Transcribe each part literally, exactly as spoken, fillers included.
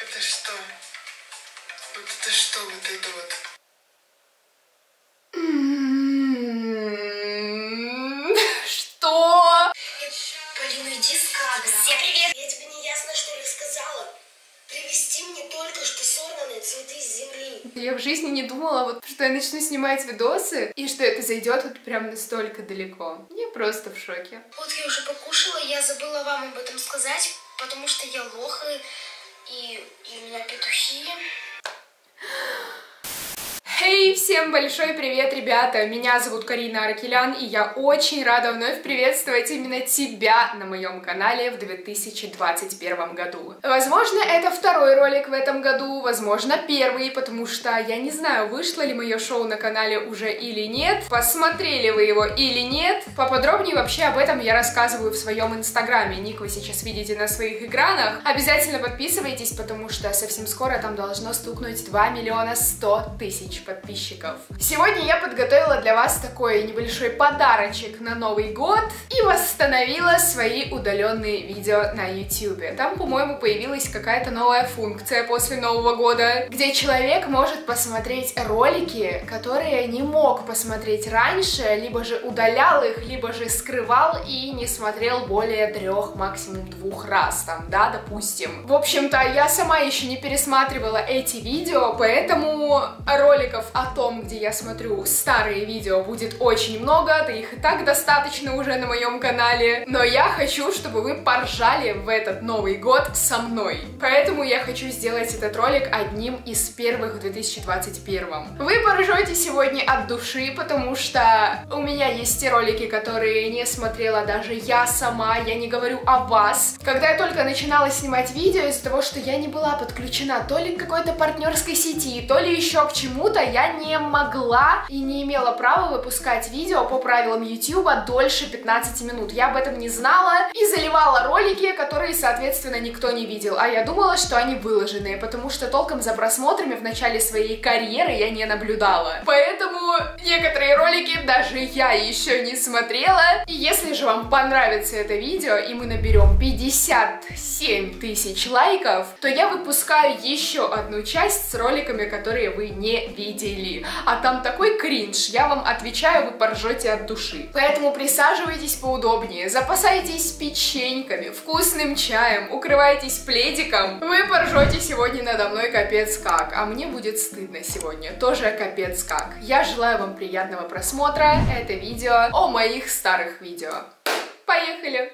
Это что? Вот это что, вот это вот? Что? Полина, иди с кадра. Всем привет! Я тебе не ясно, что ли, сказала? Привезти мне только что сорванные цветы с земли. Я в жизни не думала, вот, что я начну снимать видосы, и что это зайдет вот прям настолько далеко. Я просто в шоке. Вот я уже покушала, я забыла вам об этом сказать, потому что я лох, и, и у меня петухи. Хей, hey, всем большой привет, ребята! Меня зовут Карина Аракелян, и я очень рада вновь приветствовать именно тебя на моем канале в две тысячи двадцать первом году. Возможно, это второй ролик в этом году, возможно, первый, потому что я не знаю, вышло ли мое шоу на канале уже или нет, посмотрели вы его или нет. Поподробнее вообще об этом я рассказываю в своем инстаграме, ник вы сейчас видите на своих экранах. Обязательно подписывайтесь, потому что совсем скоро там должно стукнуть два миллиона сто тысяч подписчиков. Сегодня я подготовила для вас такой небольшой подарочек на Новый год и восстановила свои удаленные видео на ютубе. Там, по-моему, появилась какая-то новая функция после Нового года, где человек может посмотреть ролики, которые не мог посмотреть раньше, либо же удалял их, либо же скрывал и не смотрел более трех, максимум двух раз, там, да, допустим. В общем-то, я сама еще не пересматривала эти видео, поэтому роликов о том, где я смотрю старые видео, будет очень много, да их и так достаточно уже на моем канале, но я хочу, чтобы вы поржали в этот Новый год со мной. Поэтому я хочу сделать этот ролик одним из первых в две тысячи двадцать первом. Вы поржете сегодня от души, потому что у меня есть те ролики, которые не смотрела даже я сама, я не говорю о вас. Когда я только начинала снимать видео, из-за того, что я не была подключена то ли к какой-то партнерской сети, то ли еще к чему-то, я не могла и не имела права выпускать видео по правилам ютуба дольше пятнадцати минут. Я об этом не знала и заливала ролики, которые, соответственно, никто не видел. А я думала, что они выложенные, потому что толком за просмотрами в начале своей карьеры я не наблюдала. Поэтому некоторые ролики даже я еще не смотрела. И если же вам понравится это видео, и мы наберем пятьдесят семь тысяч лайков, то я выпускаю еще одну часть с роликами, которые вы не видели. А там такой кринж, я вам отвечаю, вы поржете от души. Поэтому присаживайтесь поудобнее, запасайтесь печеньками, вкусным чаем, укрывайтесь пледиком. Вы поржете сегодня надо мной капец как, а мне будет стыдно сегодня тоже капец как. Я желаю вам приятного просмотра. Это видео о моих старых видео. Поехали!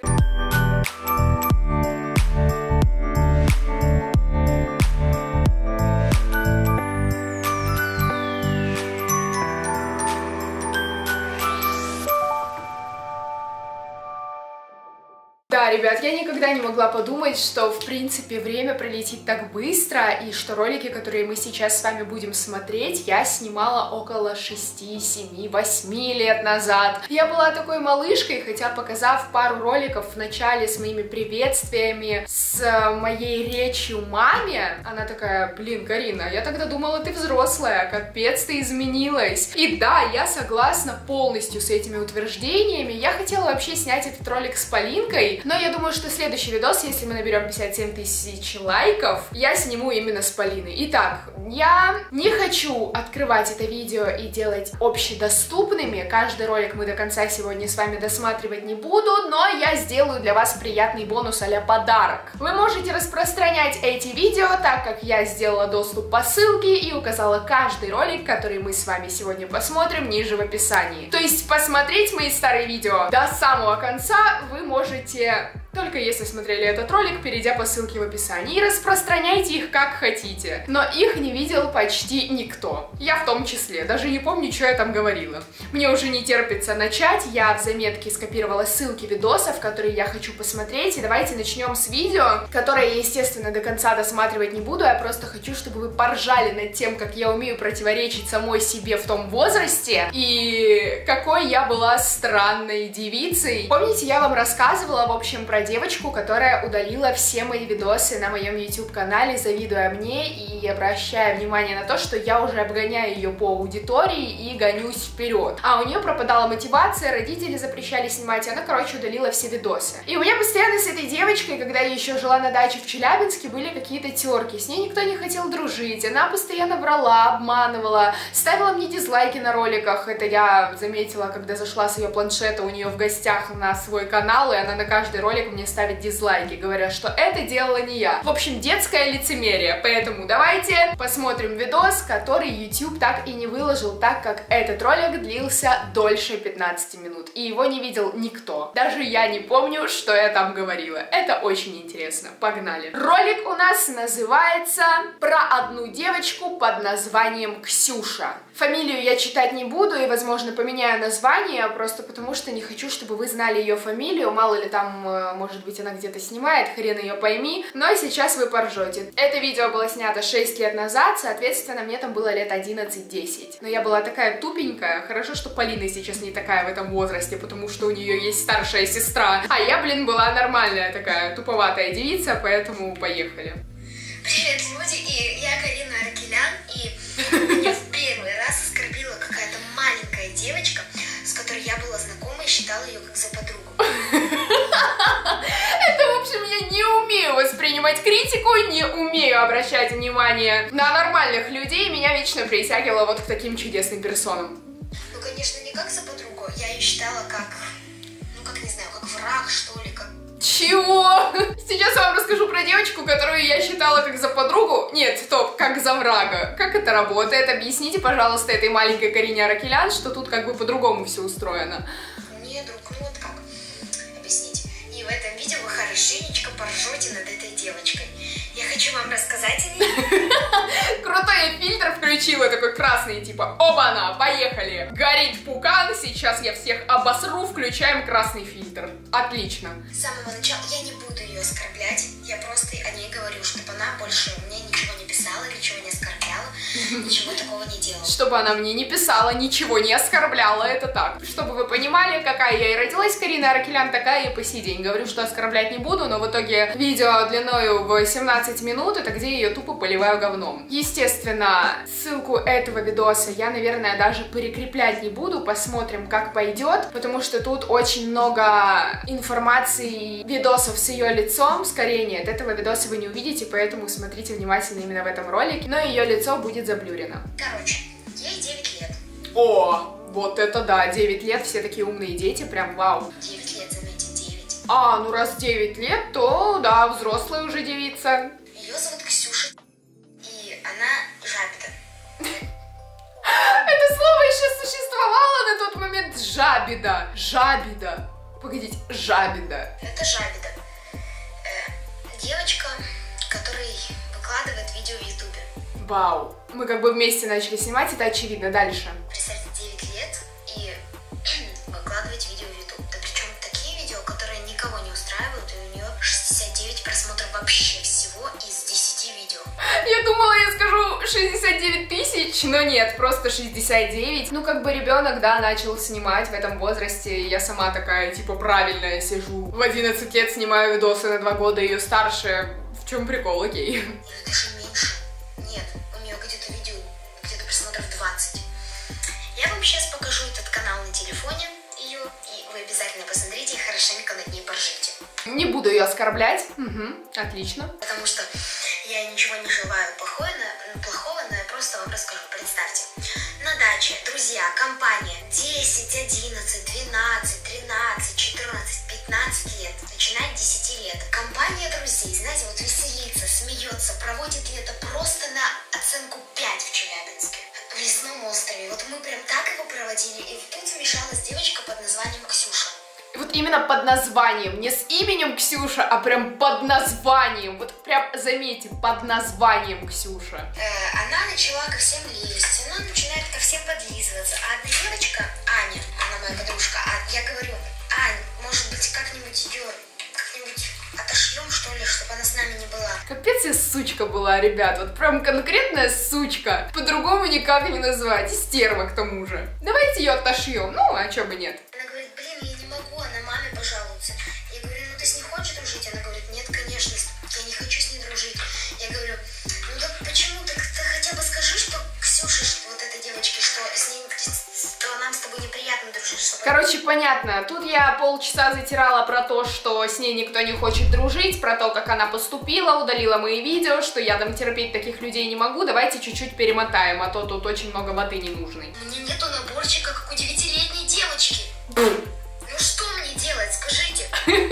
Да, ребят, я никогда не могла подумать, что, в принципе, время пролетит так быстро, и что ролики, которые мы сейчас с вами будем смотреть, я снимала около шести, семи, восьми лет назад. Я была такой малышкой, хотя, показав пару роликов в начале с моими приветствиями, с моей речью маме, она такая: блин, Карина, я тогда думала, ты взрослая, капец, ты изменилась. И да, я согласна полностью с этими утверждениями. Я хотела вообще снять этот ролик с Полинкой, но я думаю, что следующий видос, если мы наберем пятьдесят семь тысяч лайков, я сниму именно с Полиной. Итак, я не хочу открывать это видео и делать общедоступными. Каждый ролик мы до конца сегодня с вами досматривать не буду, но я сделаю для вас приятный бонус а-ля подарок. Вы можете распространять эти видео, так как я сделала доступ по ссылке и указала каждый ролик, который мы с вами сегодня посмотрим, ниже в описании. То есть посмотреть мои старые видео до самого конца вы можете только если смотрели этот ролик, перейдя по ссылке в описании, и распространяйте их как хотите. Но их не видел почти никто. Я в том числе. Даже не помню, что я там говорила. Мне уже не терпится начать. Я в заметке скопировала ссылки видосов, которые я хочу посмотреть. И давайте начнем с видео, которое я, естественно, до конца досматривать не буду. Я просто хочу, чтобы вы поржали над тем, как я умею противоречить самой себе в том возрасте. И какой я была странной девицей. Помните, я вам рассказывала, в общем, про девочку, которая удалила все мои видосы на моем YouTube-канале, завидуя мне и обращая внимание на то, что я уже обгоняю ее по аудитории и гонюсь вперед. А у нее пропадала мотивация, родители запрещали снимать, и она, короче, удалила все видосы. И у меня постоянно с этой девочкой, когда я еще жила на даче в Челябинске, были какие-то терки. С ней никто не хотел дружить, она постоянно врала, обманывала, ставила мне дизлайки на роликах. Это я заметила, когда зашла с ее планшета у нее в гостях на свой канал, и она на каждый ролик мне ставит дизлайки, говоря, что это делала не я. В общем, детское лицемерие. Поэтому давайте посмотрим видос, который YouTube так и не выложил, так как этот ролик длился дольше пятнадцати минут, и его не видел никто. Даже я не помню, что я там говорила. Это очень интересно. Погнали. Ролик у нас называется «Про одну девочку под названием Ксюша». Фамилию я читать не буду и, возможно, поменяю название, просто потому что не хочу, чтобы вы знали ее фамилию. Мало ли там, может быть, она где-то снимает, хрен ее пойми. Но сейчас вы поржете. Это видео было снято шесть лет назад, соответственно, мне там было лет одиннадцать-десять. Но я была такая тупенькая. Хорошо, что Полина сейчас не такая в этом возрасте, потому что у нее есть старшая сестра. А я, блин, была нормальная такая туповатая девица, поэтому поехали. Привет, люди, и я Карина Аракелян, и меня в первый раз оскорбила какая-то маленькая девочка, с которой я была знакома и считала ее как за подругу. Это, в общем, я не умею воспринимать критику, не умею обращать внимание на нормальных людей, меня вечно притягивало вот к таким чудесным персонам. Ну, конечно, не как за подругу, я ее считала как, ну, как, не знаю, как враг, что ли, как... Чего? Сейчас я вам расскажу про девочку, которую я считала как за подругу. Нет, стоп, как за врага. Как это работает? Объясните, пожалуйста, этой маленькой Карине Аракелян, что тут как бы по-другому все устроено. Нет, друг, ну вот как объяснить. И в этом видео вы хорошенечко поржете над этой девочкой. Я хочу вам рассказать о ней. Крутой я фильтр включила, такой красный, типа, оба-на, поехали. Горит пукан, сейчас я всех обосру, включаем красный фильтр. Отлично. С самого начала я не буду ее оскорблять, я просто о ней говорю, чтобы она больше мне ничего не писала, ничего не оскорбляла, ничего такого не делала. Чтобы она мне не писала, ничего не оскорбляла, это так. Чтобы вы понимали, какая я и родилась, Карина Аракелян, такая и по сей день. Говорю, что оскорблять не буду, но в итоге видео длиною в семнадцать минут, это где я ее тупо поливаю говном. Естественно, ссылку этого видоса я, наверное, даже прикреплять не буду, посмотрим, как пойдет, потому что тут очень много информации, видосов с ее лицом, скорее нет, этого видоса вы не увидите, поэтому смотрите внимательно именно в этом ролике, но ее лицо будет заблюрено. Короче, ей девять лет. О, вот это да, девять лет, все такие умные дети, прям вау. девять лет, заметьте, девять. А, ну раз девять лет, то да, взрослая уже девица. Ее зовут Ксюша, и она жабида. Это слово еще существовало на тот момент. Жабида. Жабида. Погодите, жабида. Это жабида. Э, девочка, которая выкладывает видео в ютубе. Вау. Мы как бы вместе начали снимать, это очевидно. Дальше. Представьте, девять лет и выкладывать видео в ютуб. Да причем такие видео, которые никого не устраивают, и у нее шестьдесят девять просмотров вообще всего из десяти видео. Я думала, я скажу шестьдесят девять тысяч, но нет, просто шестьдесят девять. Ну, как бы ребенок, да, начал снимать в этом возрасте, и я сама такая, типа, правильная, сижу. В одиннадцать лет снимаю видосы на два года, ее старше. В чем прикол, окей? Или даже меньше. Нет, у нее где-то видео, где-то просмотров двадцать. Я вам сейчас покажу этот канал на телефоне ее, и вы обязательно посмотрите и хорошенько над ней поржите. Не буду ее оскорблять. Угу, отлично. Потому что я ничего не желаю плохого, плохого, но я просто вам расскажу. Представьте, на даче, друзья, компания, десять, одиннадцать, двенадцать, тринадцать, четырнадцать, пятнадцать лет, начиная с десяти лет. Компания друзей, знаете, вот веселится, смеется, проводит лето просто на оценку пять в Челябинске. В лесном острове. Вот мы прям так его проводили, и тут вмешалась девочка под названием Ксюша. Вот именно под названием, не с именем Ксюша, а прям под названием. Вот прям заметьте, под названием Ксюша. Э, она начала ко всем лезть, она начинает ко всем подлизываться. А одна девочка, Аня, она моя подружка, а я говорю, Ань, может быть, как-нибудь ее, как-нибудь отошлем, что ли, чтобы она с нами не была. Капец я сучка была, ребят, вот прям конкретная сучка. По-другому никак не назвать, и стерва к тому же. Давайте ее отошьем, ну, а чё бы нет. Она говорит, блин, я не могу, она маме пожалуется. Я говорю, ну ты с ней хочешь Короче, понятно. Тут я полчаса затирала про то, что с ней никто не хочет дружить, про то, как она поступила, удалила мои видео, что я там терпеть таких людей не могу. Давайте чуть-чуть перемотаем, а то тут очень много воды ненужной. Мне нету наборчика, как у девятилетней девочки. Ну что мне делать, скажите?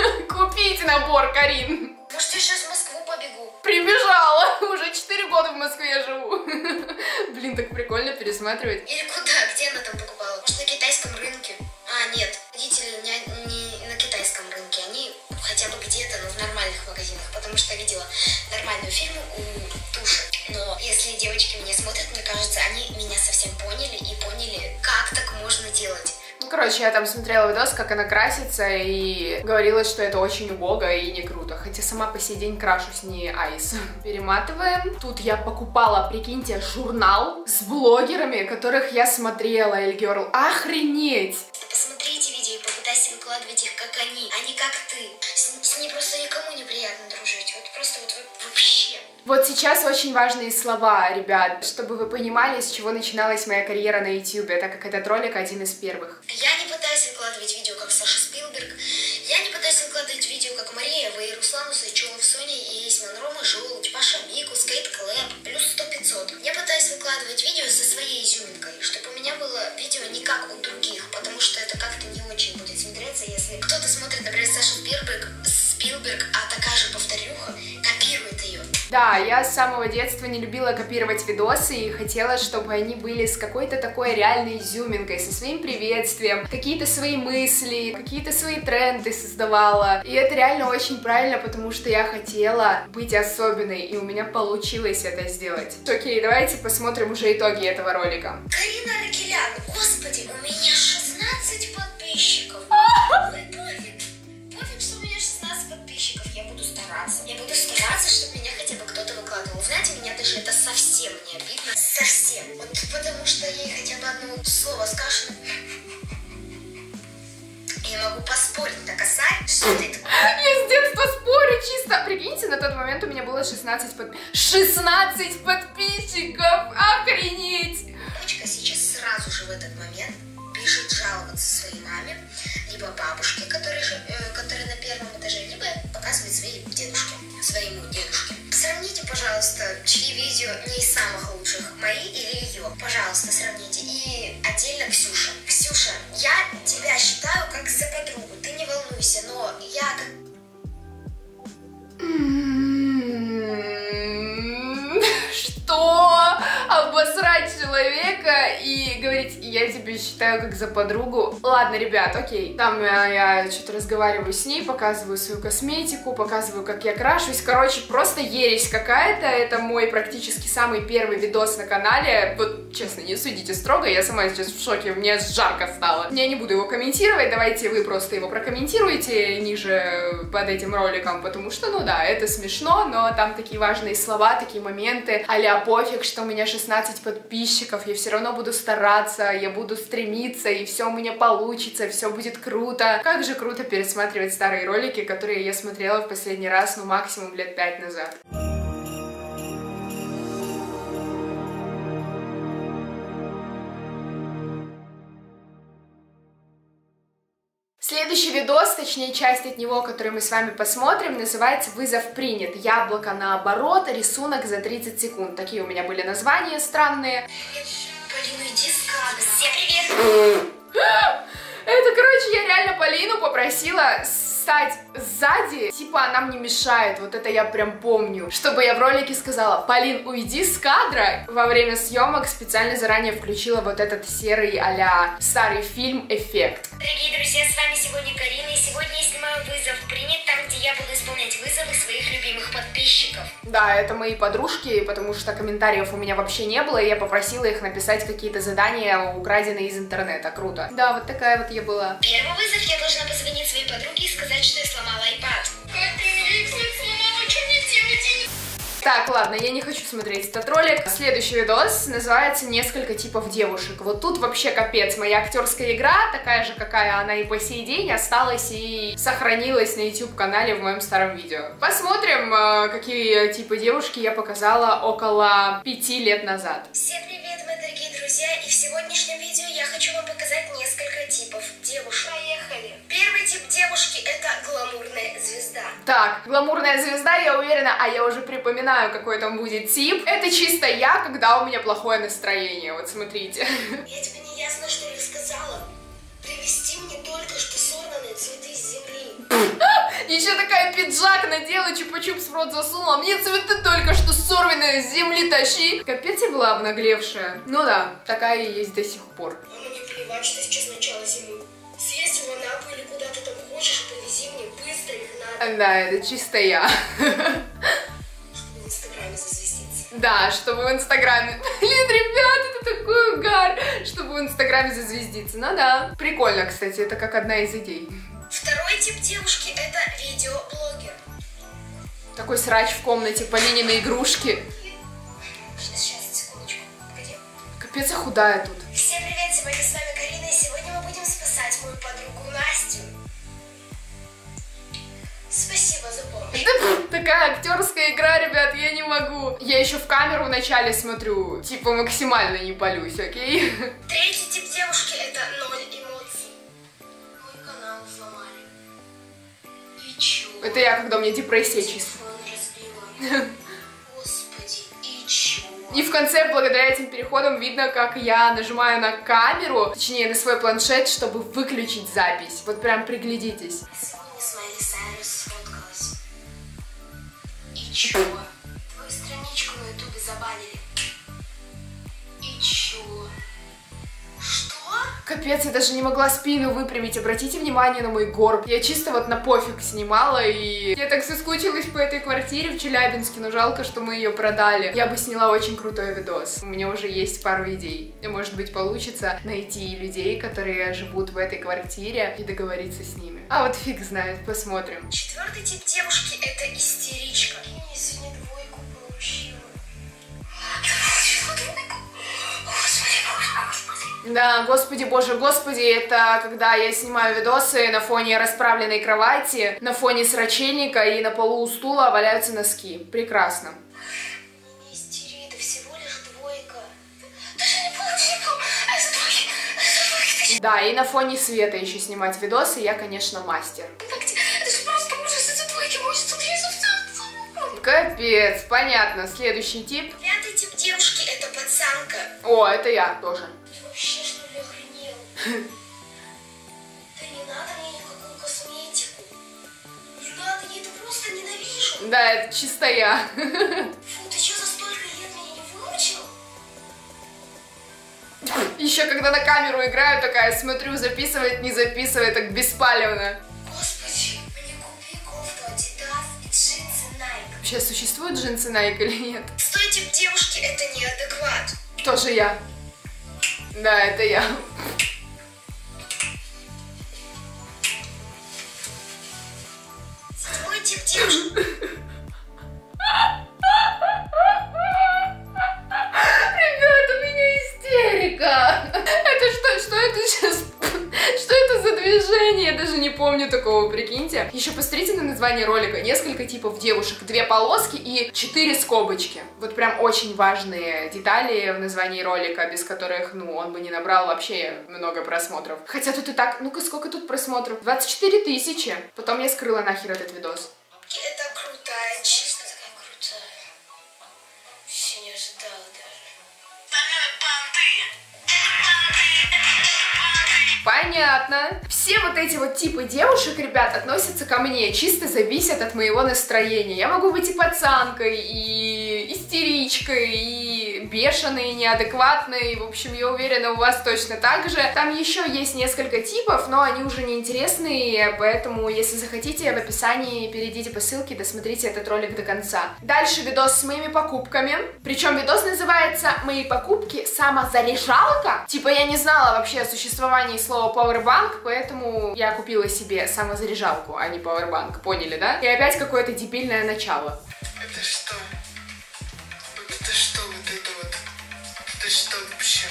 Купите набор, Карин. Может, я сейчас в Москву побегу? Прибежала. Уже четыре года в Москве живу. Блин, так прикольно пересматривать. Или куда? Где она там покупала? Может, на китайском рынке? А, нет, родители не, не на китайском рынке. Они хотя бы где-то, но в нормальных магазинах. Потому что я видела нормальную фирму у Туши. Но если девочки меня смотрят, мне кажется, они меня совсем поняли и поняли, как так можно делать. Ну, короче, я там смотрела видос, как она красится, и говорила, что это очень убого и не круто. Хотя сама по сей день крашусь не айс. Перематываем. Тут я покупала, прикиньте, журнал с блогерами, которых я смотрела, Эльгерл. Охренеть! Посмотрите видео и попытайся выкладывать их, как они, а не как ты. С, с ней просто никому неприятно дружить. Вот просто вот вообще. Вот сейчас очень важные слова, ребят, чтобы вы понимали, с чего начиналась моя карьера на ютубе, так как этот ролик один из первых. Я не пытаюсь выкладывать видео, как Саша Спилберг. Я не пытаюсь выкладывать видео, как Мария Вэй, Руслан Усачев, Соня Есман, Рома Желудь, Паша Микус, Кейт Клэп, плюс сто пятьсот. Я пытаюсь выкладывать видео со своей изюминкой, чтобы у меня было видео не как у других, потому что это как-то не очень будет смотреться, если кто-то смотрит, например, Сашу Спилберг, Спилберг, а такая же повторюха копирует ее. Да, я с самого детства не любила копировать видосы и хотела, чтобы они были с какой-то такой реальной изюминкой, со своим приветствием, какие-то свои мысли, какие-то свои тренды создавала. И это реально очень правильно, потому что я хотела быть особенной, и у меня получилось это сделать. Окей, давайте посмотрим уже итоги этого ролика. Карина Аракелян, господи, у меня шестнадцать подписчиков. Ой, пофиг. Пофиг, что у меня шестнадцать подписчиков. Я буду стараться. Я буду стараться, чтобы меня хотя бы кто-то выкладывал. Знаете, меня даже это совсем не обидно. Совсем. Вот потому что ей хотя бы одно слово скажешь. Я могу поспорить на косарь, что ты такое. Я с детства спорю чисто. Прикиньте, на тот момент у меня было шестнадцать подписчиков. шестнадцать подписчиков! Охренеть! Дочка сейчас сразу же в этот момент бежит жаловаться своей маме, либо бабушке, которая, же, э, которая на первом этаже, либо показывает своей дедушке, своему дедушке. Сравните, пожалуйста, чьи видео не из самых лучших, мои или ее. Пожалуйста, сравните. И отдельно Ксюша. Ксюша, я тебя считаю как за подругу, ты не волнуйся, но я как... Что? Обосрать человека и говорить, я тебя считаю как за подругу. Ладно, ребят, окей. Там я, я что-то разговариваю с ней, показываю свою косметику, показываю, как я крашусь. Короче, просто ересь какая-то. Это мой практически самый первый видос на канале. Вот, честно, не судите строго, я сама сейчас в шоке, мне жарко стало. Я не буду его комментировать, давайте вы просто его прокомментируете ниже под этим роликом, потому что, ну да, это смешно, но там такие важные слова, такие моменты, а-ля пофиг, что у меня шестнадцать подписчиков, я все равно буду стараться, я буду стремиться, и все у меня получится, все будет круто. Как же круто пересматривать старые ролики, которые я смотрела в последний раз, ну, максимум лет пять назад. Следующий видос, точнее часть от него, который мы с вами посмотрим, называется «Вызов принят. Яблоко наоборот. Рисунок за тридцать секунд». Такие у меня были названия странные. Полина, иди с кадра. Всем привет! Это, короче, я реально Полину попросила стать сзади, типа она мне мешает, вот это я прям помню, чтобы я в ролике сказала: Полин, уйди с кадра. Во время съемок специально заранее включила вот этот серый а-ля старый фильм эффект. Дорогие друзья, с вами сегодня Карина, и сегодня я снимаю «Вызов принят», там, где я буду исполнять вызовы своих любимых подписчиков. Да, это мои подружки, потому что комментариев у меня вообще не было, и я попросила их написать какие-то задания, украденные из интернета. Круто. Да, вот такая вот я была. Первый вызов: я должна позвонить своей подруге и сказать, что я сломала iPad. Как я сломала, что мне делать? Так, ладно, я не хочу смотреть этот ролик. Следующий видос называется «Несколько типов девушек». Вот тут вообще капец. Моя актерская игра, такая же, какая она и по сей день, осталась и сохранилась на YouTube-канале в моем старом видео. Посмотрим, какие типы девушки я показала около пяти лет назад. Всем привет, мои дорогие друзья! друзья, и в сегодняшнем видео я хочу вам показать несколько типов девушек. Поехали! Первый тип девушки — это гламурная звезда. Так, гламурная звезда, я уверена, а я уже припоминаю, какой там будет тип. Это чисто я, когда у меня плохое настроение, вот смотрите. Я тебе не ясно, что ли, сказала? Привезти мне только что сорванные цветы с земли. Еще такая пиджак надела, чупа-чупс в рот засунула. Мне цветы только что сорванные с земли тащи. Капец, я была обнаглевшая. Ну да, такая и есть до сих пор. А мне плевать, что сейчас начало зимы. Съезди в Анапу или куда ты там хочешь, повези мне быстро их надо. Да, это чисто я. Чтобы в Инстаграме засвеститься. Да, чтобы в Инстаграме. Блин, ребят, это такой угар. Чтобы в Инстаграме зазвездиться. Ну да. Прикольно, кстати, это как одна из идей. Второй тип девушки — это видеоблогер. Такой срач в комнате, Полинины игрушки. Сейчас, сейчас, секундочку, погоди. Капец, я худая тут. Всем привет, сегодня с вами Карина, и сегодня мы будем спасать мою подругу Настю. Спасибо за помощь. Это такая актерская игра, ребят, я не могу. Я еще в камеру вначале смотрю, типа максимально не палюсь, окей? Третий тип девушки — это ноль эмоций. Мой канал взломали. И чё? Это я, когда у меня депрессия чисто. Телефон разбила. Господи, и чё? И в конце, благодаря этим переходам, видно, как я нажимаю на камеру, точнее на свой планшет, чтобы выключить запись. Вот прям приглядитесь. Сегодня с Майли Сайрус сфоткалась. И чё? Твою страничку на ютубе забанили. И чё? Что? Капец, я даже не могла спину выпрямить. Обратите внимание на мой горб. Я чисто вот на пофиг снимала, и я так соскучилась по этой квартире в Челябинске, но жалко, что мы ее продали. Я бы сняла очень крутой видос. У меня уже есть пару идей. И, может быть, получится найти людей, которые живут в этой квартире, и договориться с ними. А вот фиг знает, посмотрим. Четвертый тип девушки — это истеричка. Я сегодня двойку получила. Да, господи боже, господи, это когда я снимаю видосы на фоне расправленной кровати, на фоне срачельника, и на полу у стула валяются носки. Прекрасно. Не истери, это всего лишь двойка. Даже не получила. Это двойки. Это двойки. Да, и на фоне света еще снимать видосы, я, конечно, мастер. Это же просто ужас. Это двойки. Может, смотри, все. Капец, понятно. Следующий тип. Пятый тип девушки — это пацанка. О, это я тоже. Ты вообще, что ли, охренел? Да не надо мне никакую косметику. Не надо, я это просто ненавижу. Да, это чисто я. Фу, ты что, за столько лет меня не выучил? Еще когда на камеру играю, такая смотрю, записывает, не записывает, так беспалевно. Господи, мне купи кофту Adidas и джинсы Nike. Вообще, существуют джинсы Nike или нет? Шестой тип девушки — это неадекват. Тоже я. Да, это я. Седьмой тип девушки. Ребята, у меня истерика. Это что, что это сейчас? Что это за движение? Я даже не помню такого, прикиньте. Еще посмотрите на название ролика. Несколько типов девушек. Две полоски и четыре скобочки. Вот прям очень важные детали в названии ролика, без которых, ну, он бы не набрал вообще много просмотров. Хотя тут и так, ну-ка, сколько тут просмотров? двадцать четыре тысячи. Потом я скрыла нахер этот видос. Это крутая, чисто такая крутая. Вообще не ожидала даже. Понятно. Все вот эти вот типы девушек, ребят, относятся ко мне, чисто зависят от моего настроения. Я могу быть и пацанкой, и истеричкой, и бешеной, и неадекватной. В общем, я уверена, у вас точно так же. Там еще есть несколько типов, но они уже неинтересные, поэтому, если захотите, в описании перейдите по ссылке, досмотрите этот ролик до конца. Дальше видос с моими покупками. Причем видос называется «Мои покупки. Самозаряжалка». Типа я не знала вообще о существовании слова Powerbank, поэтому я купила себе самозаряжалку, а не Powerbank. Поняли, да? И опять какое-то дебильное начало. Это что? Вот это что вот это вот? Это что вообще?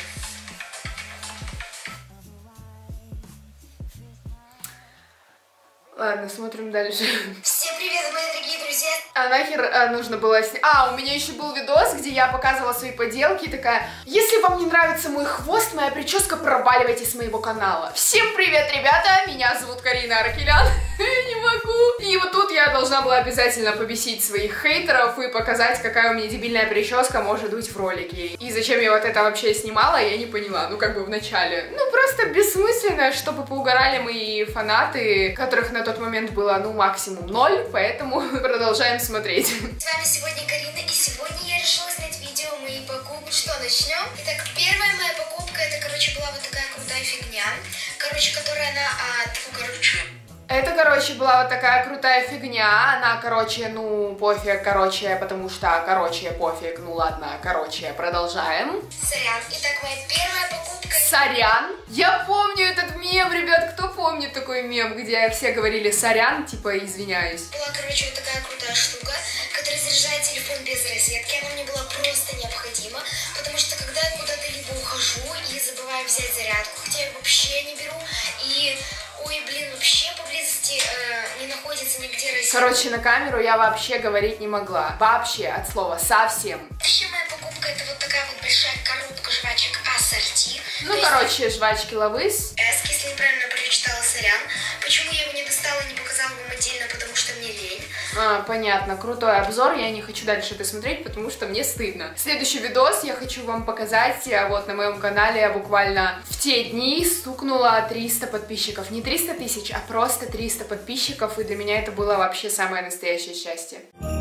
Ладно, смотрим дальше. Всем привет, мои дорогие друзья! Привет. А нахер э, нужно было снять? А, у меня еще был видос, где я показывала свои поделки и такая: если вам не нравится мой хвост, моя прическа, проваливайте с моего канала. Всем привет, ребята, меня зовут Карина Аракелян. Не могу. И вот тут я должна была обязательно побесить своих хейтеров и показать, какая у меня дебильная прическа может быть в ролике. И зачем я вот это вообще снимала, я не поняла. Ну, как бы в начале. Ну, просто бессмысленно, чтобы поугорали мои фанаты, которых на тот момент было, ну, максимум ноль, поэтому продолжаем смотреть. С вами сегодня Карина, и сегодня я решила снять видео моей покупки. Что, начнем? Итак, первая моя покупка, это, короче, была вот такая крутая фигня. Короче, которая на... А, тьфу, короче... Это, короче, была вот такая крутая фигня, она, короче, ну, пофиг, короче, потому что, короче, пофиг, ну ладно, короче, продолжаем. Сорян. Итак, моя первая покупка... Сорян. Я помню этот мем, ребят, кто помнит такой мем, где все говорили сорян, типа извиняюсь. Была, короче, вот такая крутая штука, которая заряжает телефон без розетки. Она мне была просто необходима, потому что когда я куда-то либо ухожу и забываю взять зарядку, хотя я вообще не беру, и... Ой, блин, вообще поблизости э, не находится нигде розетка. Короче, на камеру я вообще говорить не могла. Вообще, от слова совсем. Еще моя покупка, это вот такая вот большая коробка жвачек ассорти. Ну, То короче, есть, жвачки Лавыс. эс, если неправильно прочитала, сорян. Почему я его не достала и не показала вам отдельно, потому что мне лень. А, понятно, крутой обзор, я не хочу дальше это смотреть, потому что мне стыдно. Следующий видос я хочу вам показать, вот на моем канале буквально в те дни стукнуло триста подписчиков. Не триста тысяч, а просто триста подписчиков, и для меня это было вообще самое настоящее счастье.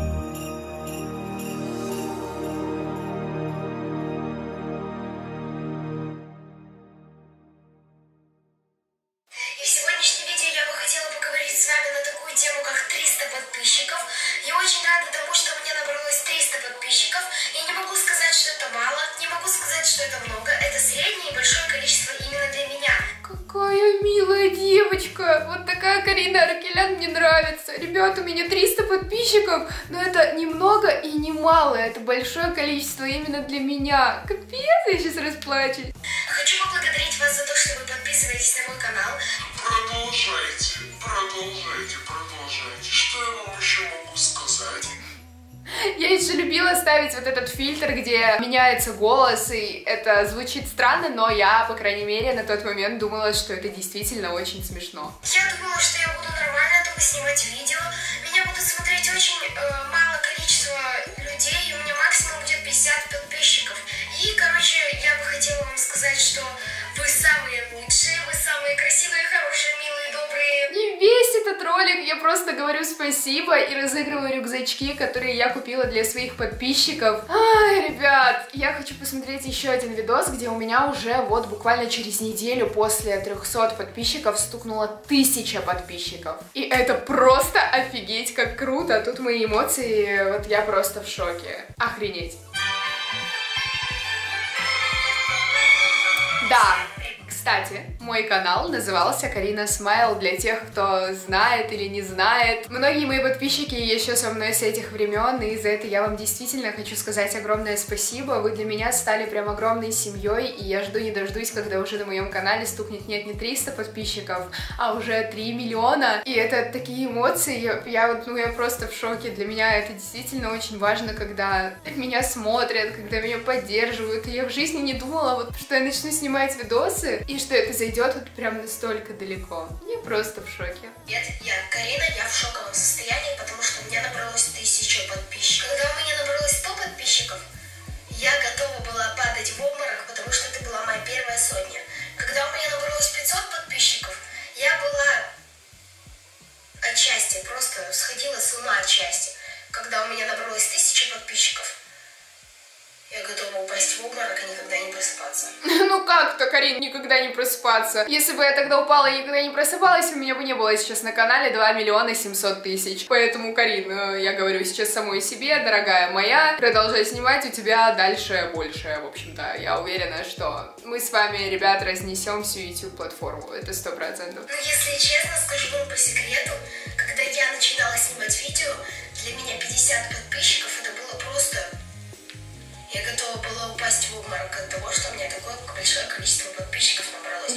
И в сегодняшнем видео я бы хотела поговорить с вами на такую тему, как триста подписчиков. Я очень рада тому, что мне набралось триста подписчиков. Я не могу сказать, что это мало, не могу сказать, что это много. Это среднее и большое количество именно для меня. Какая милая девочка! Вот такая Карина Аракелян мне нравится. Ребят, у меня триста подписчиков, но это не много и не мало. Это большое количество именно для меня. Капец, я сейчас расплачусь. Хочу поблагодарить вас за то, что вы подписываетесь на мой канал. Продолжайте, продолжайте, продолжайте. Что я вам еще могу сказать? Я еще любила ставить вот этот фильтр, где меняется голос, и это звучит странно, но я, по крайней мере, на тот момент думала, что это действительно очень смешно. Я думала, что я буду нормально только снимать видео. Меня будут смотреть очень э, мало количество людей, и у меня максимум будет пятьдесят подписчиков. И, короче, я бы хотела вам сказать, что вы самые лучшие, вы самые красивые, хорошие, милые, добрые. Не весь этот ролик, я просто говорю спасибо и разыгрываю рюкзачки, которые я купила для своих подписчиков. Ай, ребят, я хочу посмотреть еще один видос, где у меня уже вот буквально через неделю после трёхсот подписчиков стукнуло тысяча подписчиков. И это просто офигеть, как круто. Тут мои эмоции, вот я просто в шоке. Охренеть. Да. Кстати, мой канал назывался Карина Смайл, для тех, кто знает или не знает. Многие мои подписчики еще со мной с этих времен, и за это я вам действительно хочу сказать огромное спасибо. Вы для меня стали прям огромной семьей, и я жду не дождусь, когда уже на моем канале стукнет нет не триста подписчиков, а уже три миллиона. И это такие эмоции, я, я вот, ну я просто в шоке. Для меня это действительно очень важно, когда меня смотрят, когда меня поддерживают. И я в жизни не думала, вот, что я начну снимать видосы, и что это зайдет вот прям настолько далеко. Я просто в шоке. Привет, я Карина, я в шоковом состоянии, потому что у меня набралось тысяча подписчиков. Когда у меня набралось сто подписчиков, я готова была падать в обморок, потому что это была моя первая сотня. Когда у меня набралось пятьсот подписчиков, я была от счастья, просто сходила с ума от счастья. Когда у меня набралось тысяча подписчиков, я готова упасть в обморок и никогда не просыпаться. Ну как-то, Карин, никогда не просыпаться. Если бы я тогда упала и никогда не просыпалась, у меня бы не было сейчас на канале два миллиона семьсот тысяч. Поэтому, Карин, я говорю сейчас самой себе, дорогая моя, продолжай снимать, у тебя дальше больше. В общем-то, я уверена, что мы с вами, ребят, разнесем всю YouTube-платформу. Это сто процентов. Ну, если честно, скажу вам по секрету, когда я начинала снимать видео, для меня пятьдесят подписчиков это было просто... Я готова была упасть в обморок от того, что у меня такое большое количество подписчиков набралось.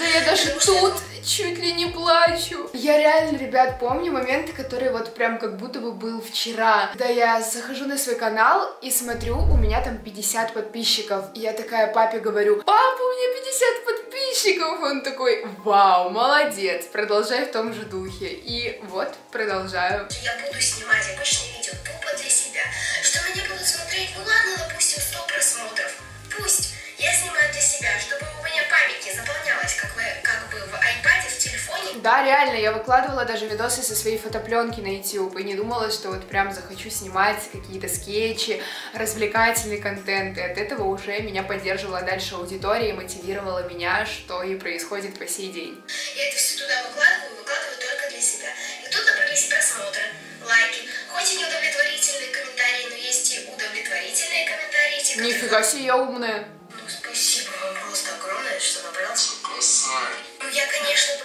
Да я даже тут чуть ли не плачу. Я реально, ребят, помню моменты, которые вот прям как будто бы был вчера. Когда я захожу на свой канал и смотрю, у меня там пятьдесят подписчиков. И я такая папе говорю: папа, у меня пятьдесят подписчиков. Он такой: вау, молодец, продолжай в том же духе. И вот, продолжаю. Я буду снимать обычные видео тупо для себя. Что меня будут смотреть, ну ладно, допустим, сто просмотров. Пусть. Я снимаю для себя, чтобы у меня память не заполнялась, как, вы, как бы в айпаде, в телефоне. Да, реально, я выкладывала даже видосы со своей фотопленки на YouTube и не думала, что вот прям захочу снимать какие-то скетчи, развлекательный контент, и от этого уже меня поддерживала дальше аудитория и мотивировала меня, что и происходит по сей день. Я это все туда выкладываю, выкладываю только для себя. И тут набрались просмотры, лайки, хоть и неудовлетворительные комментарии, но есть и удовлетворительные комментарии. Те, Нифига себе, я умная. Ну, спасибо вам просто огромное, что набрался. Косарь. Ну, я, конечно...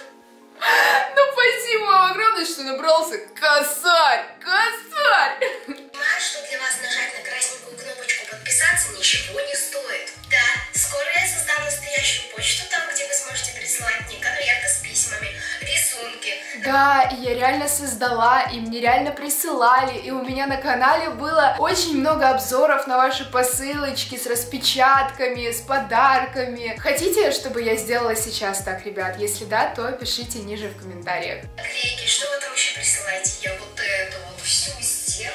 Ну, спасибо вам огромное, что набрался. Косарь! Косарь! Понимаю, что для вас нажать на красненькую кнопочку подписаться ничего не стоит. Да, скоро я создам настоящую почту, там, где вы сможете присылать мне конверты с письмами, рисунки. Да, и я реально создала, и мне реально присылали, и у меня на канале было очень много обзоров на ваши посылочки с распечатками, с подарками. Хотите, чтобы я сделала сейчас так, ребят? Если да, то пишите ниже в комментариях. Наклейки, что вы там еще присылаете? Я вот эту вот всю стену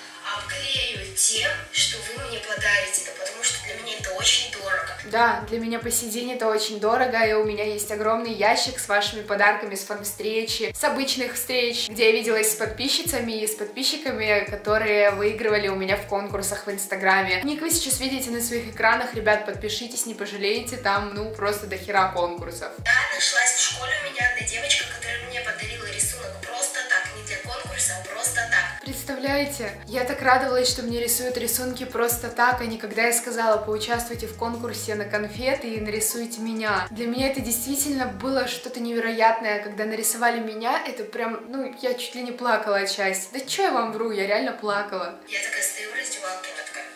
обклею тем, что вы мне подарите, да, потому что для меня это очень дорого. Да, для меня по сей день это очень дорого, и у меня есть огромный ящик с вашими подарками, с фан-встречи, с обычных встреч, где я виделась с подписчицами и с подписчиками, которые выигрывали у меня в конкурсах в Инстаграме. Ник вы сейчас видите на своих экранах, ребят, подпишитесь, не пожалеете, там, ну, просто до хера конкурсов. Да, нашлась в школе у меня одна девочка, которая мне подарила рисунок просто так, не для конкурса, а просто так. Представляете? Я так радовалась, что мне рисуют рисунки просто так, а не когда я сказала: поучаствуйте в конкурсе на конфеты и нарисуйте меня. Для меня это действительно было что-то невероятное. Когда нарисовали меня, это прям, ну, я чуть ли не плакала от счастья. Да чё я вам вру, я реально плакала. Я такая стою в раздевалке, она такая: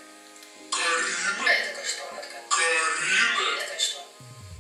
Карина? Я такая: что? Она такая: Карина? Я такая: что?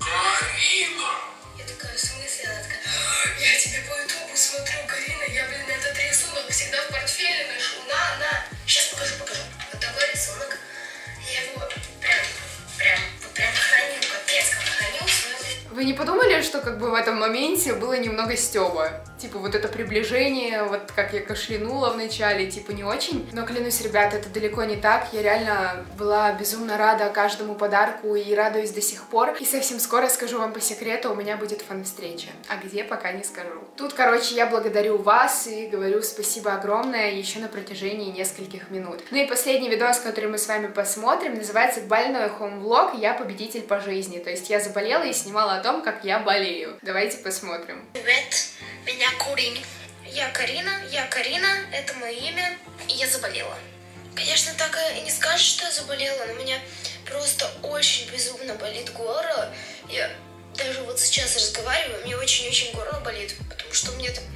Карина? Я такая: в смысле? Она такая: я тебе по ютубу смотрю, Карина, я, блин, этот рисунок всегда в портфеле ношу, на, на. Сейчас покажу, покажу. Вот такой рисунок. Я его прям, прям, вот прям храню, капец, как храню в своем... Вы не подумали, что как бы в этом моменте было немного стёба? Типа вот это приближение, вот как я кашлянула вначале, типа не очень. Но клянусь, ребят, это далеко не так. Я реально была безумно рада каждому подарку и радуюсь до сих пор. И совсем скоро, скажу вам по секрету, у меня будет фан-встреча. А где, пока не скажу. Тут, короче, я благодарю вас и говорю спасибо огромное еще на протяжении нескольких минут. Ну и последний видос, который мы с вами посмотрим, называется «Больной хоум-влог. Я победитель по жизни». То есть я заболела и снимала о том, как я болею. Давайте посмотрим. Привет, меня Карина. Я Карина, я Карина, это мое имя, и я заболела. Конечно, так и не скажешь, что я заболела, но у меня просто очень безумно болит горло. Я даже вот сейчас разговариваю, мне очень-очень горло болит, потому что у меня там...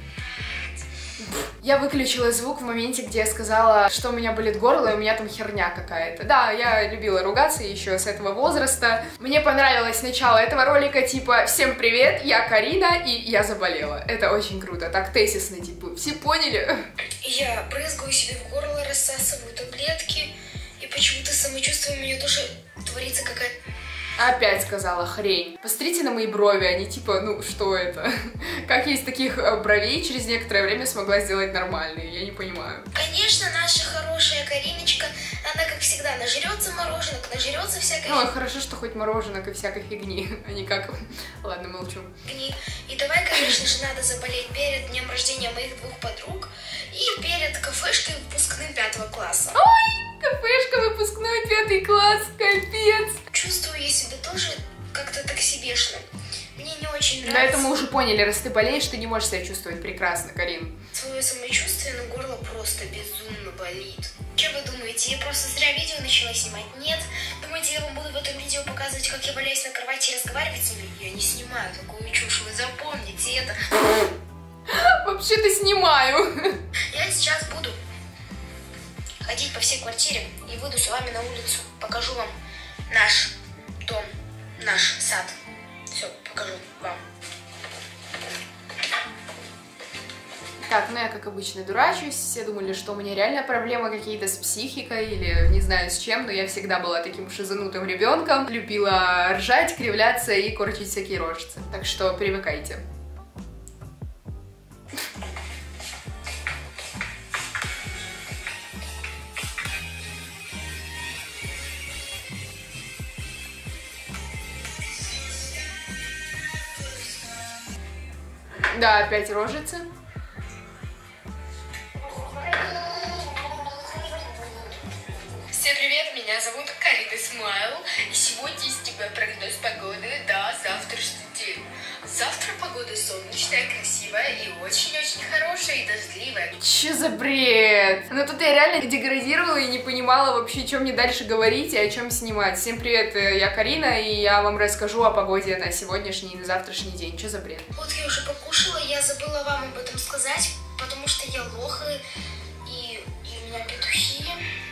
Я выключила звук в моменте, где я сказала, что у меня болит горло, и у меня там херня какая-то. Да, я любила ругаться еще с этого возраста. Мне понравилось начало этого ролика, типа: всем привет, я Карина, и я заболела. Это очень круто, так тезисно, типа, все поняли? Я брызгаю себе в горло, рассасываю таблетки, и почему-то самочувствие у меня тоже творится какая-то... Опять сказала хрень. Посмотрите на мои брови, они типа, ну что это? Как я из таких бровей через некоторое время смогла сделать нормальные? Я не понимаю. Конечно, наша хорошая Кариночка, она как всегда нажрется мороженок, нажрется всякой... Ну, хорошо, что хоть мороженок и всякой фигни, а не как... Ладно, молчу. Фигни. И давай, конечно же, надо заболеть перед днем рождения моих двух подруг и перед кафешкой выпускным пятого класса. Ой, кафешка выпускной пятый класс, капец. Чувствую я себя тоже как-то так себешно. Мне не очень нравится. Да, это мы уже поняли, раз ты болеешь, ты не можешь себя чувствовать прекрасно, Карин. Свое самочувствие, но горло просто безумно болит. Что вы думаете, я просто зря видео начала снимать? Нет? Думаете, я вам буду в этом видео показывать, как я валяюсь на кровати и разговаривать с ними? Я не снимаю такую чушь, вы запомните это. Вообще-то снимаю. Я сейчас буду ходить по всей квартире и выйду с вами на улицу. Покажу вам наш дом, наш сад. Все, покажу вам. как обычно, дурачусь. Все думали, что у меня реально проблемы какие-то с психикой или не знаю с чем, но я всегда была таким шизанутым ребенком. Любила ржать, кривляться и корчить всякие рожицы. Так что привыкайте. Да, опять рожицы. Всем привет, меня зовут Карина Смайл, и сегодня из тебя прогноз погоды до завтрашний день. Завтра погода солнечная, красивая и очень-очень хорошая и дождливая. Че за бред? Ну тут я реально деградировала и не понимала вообще, что мне дальше говорить и о чем снимать. Всем привет, я Карина, и я вам расскажу о погоде на сегодняшний и на завтрашний день. Че за бред? Вот я уже покушала, я забыла вам об этом сказать, потому что я лох и, и у меня петухи.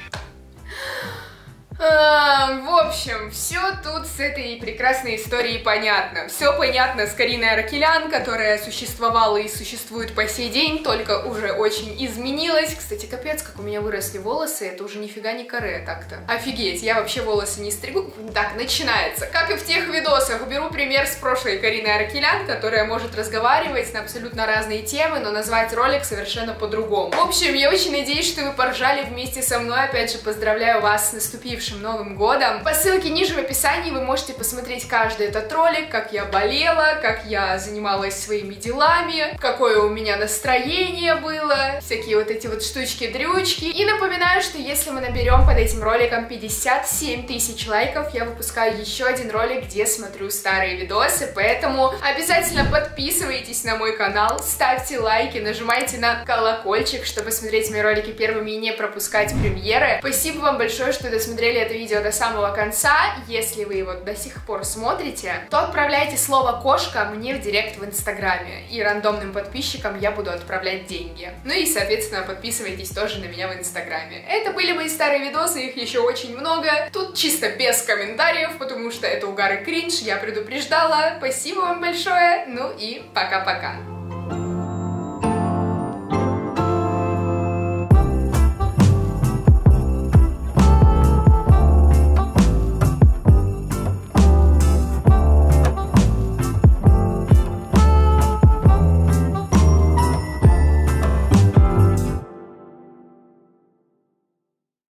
А, в общем, все тут с этой прекрасной историей понятно. Все понятно с Кариной Аракелян, которая существовала и существует по сей день, только уже очень изменилась. Кстати, капец, как у меня выросли волосы, это уже нифига не каре так-то. Офигеть, я вообще волосы не стригу. Так, начинается. Как и в тех видосах, беру пример с прошлой Карины Аракелян, которая может разговаривать на абсолютно разные темы, но назвать ролик совершенно по-другому. В общем, я очень надеюсь, что вы поржали вместе со мной. Опять же, поздравляю вас с наступившим Новым годом. По ссылке ниже в описании вы можете посмотреть каждый этот ролик, как я болела, как я занималась своими делами, какое у меня настроение было, всякие вот эти вот штучки-дрючки. И напоминаю, что если мы наберем под этим роликом пятьдесят семь тысяч лайков, я выпускаю еще один ролик, где смотрю старые видосы, поэтому обязательно подписывайтесь на мой канал, ставьте лайки, нажимайте на колокольчик, чтобы смотреть мои ролики первыми и не пропускать премьеры. Спасибо вам большое, что досмотрели это видео до самого конца. Если вы его до сих пор смотрите, то отправляйте слово «кошка» мне в директ в инстаграме, и рандомным подписчикам я буду отправлять деньги. Ну и, соответственно, подписывайтесь тоже на меня в инстаграме. Это были мои старые видосы, их еще очень много. Тут чисто без комментариев, потому что это угар и кринж, я предупреждала. Спасибо вам большое, ну и пока-пока.